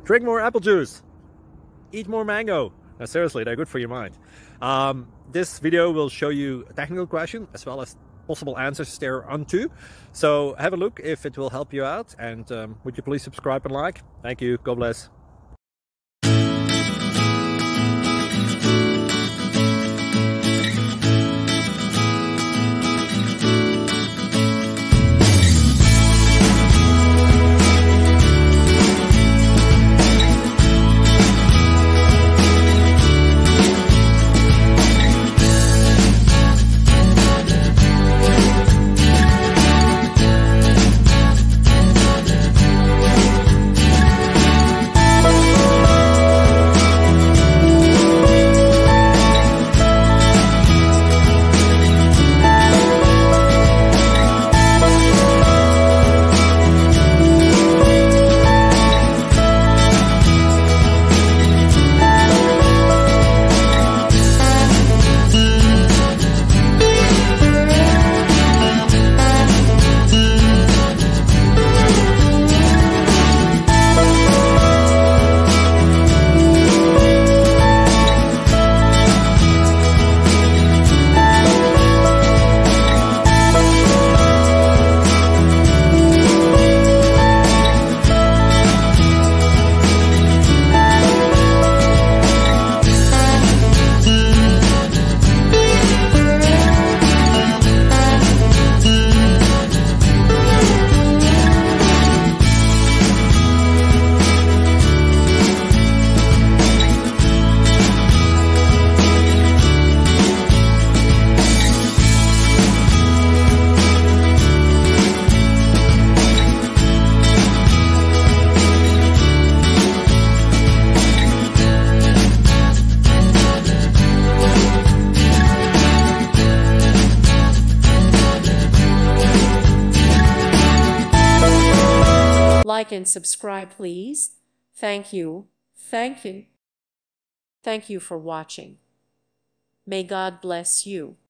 Drink more apple juice. Eat more mango. No, seriously, they're good for your mind. This video will show you a technical question as well as possible answers thereunto. So have a look if it will help you out, and would you please subscribe and like? Thank you. God bless. Like and subscribe, please. Thank you. Thank you. Thank you for watching. May God bless you.